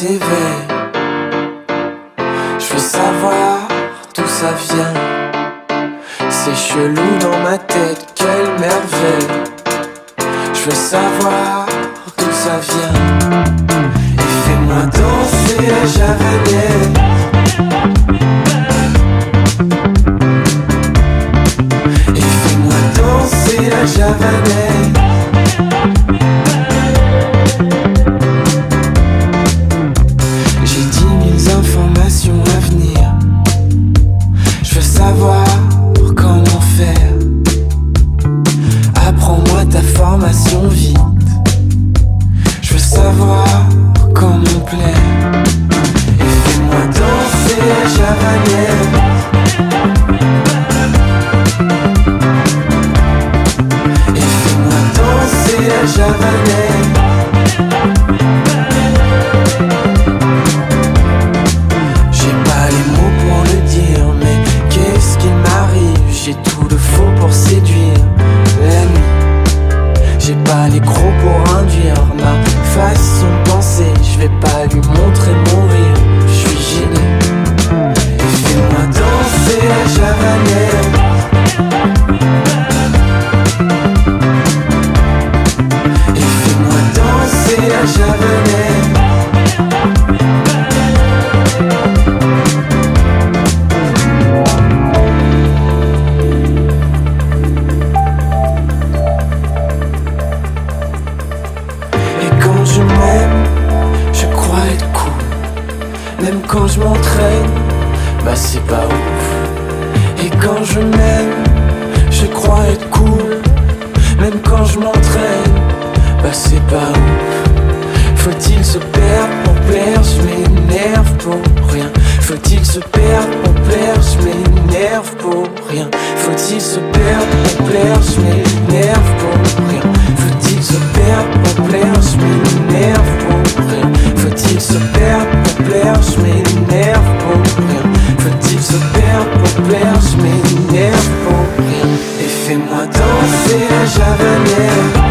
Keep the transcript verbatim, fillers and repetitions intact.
s'éveille. Je veux savoir d'où ça vient. C'est chelou dans ma tête, quelle merveille. Je veux savoir d'où ça vient. Et fais-moi danser la javanaise. Et fais-moi danser la javanaise. J'ai dix mille informations à venir. Je veux savoir comment faire. Apprends-moi ta formation vite. Je veux savoir comment plaire. Et fais-moi danser la javanaise. Et fais-moi danser la javanaise. J'ai pas les mots pour le dire, mais qu'est-ce qui m'arrive? J'ai tout le faux pour séduire la nuit. J'ai pas les crocs pour induire ma façon de penser. Je vais pas lui montrer mon rire, je suis gêné. Et fais-moi danser la javanaise. Et fais-moi danser la javanaise. Je m'aime, je crois être cool. Même quand je m'entraîne, bah c'est pas ouf. Et quand je m'aime, je crois être cool. Même quand je m'entraîne, bah c'est pas ouf. Faut-il se perdre pour plaire? Je m'énerve pour rien. Faut-il se perdre pour plaire? Je m'énerve pour rien. Faut-il se perdre pour plaire? Je m'énerve pour rien. Faut-il se perdre pour plaire? Je m'énerve pour rien. Faut-il se perdre pour plaire? Je m'énerve pour rien. Faut-il se perdre pour plaire? Je m'énerve pour rien. Et fais-moi danser la javanaise.